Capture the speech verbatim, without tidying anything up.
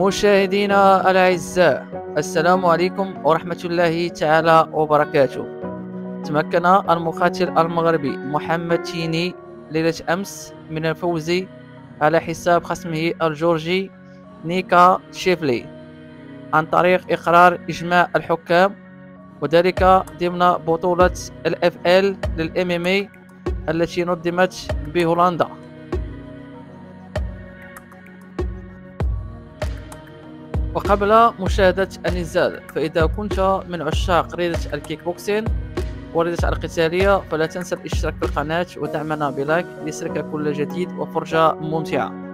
مشاهدينا الأعزاء، السلام عليكم ورحمة الله تعالى وبركاته. تمكن المقاتل المغربي محمد تيني ليلة أمس من الفوز على حساب خصمه الجورجي نيكا تشيفلي عن طريق إقرار إجماع الحكام، وذلك ضمن بطولة ال إف إل لل إم إم إيه التي نظمت بهولندا. وقبل مشاهدة النزال، فإذا كنت من عشاق رياضة الكيك بوكسين ورياضة القتالية فلا تنسى الاشتراك في القناة ودعمنا بلايك ليصلك كل جديد وفرجة ممتعة.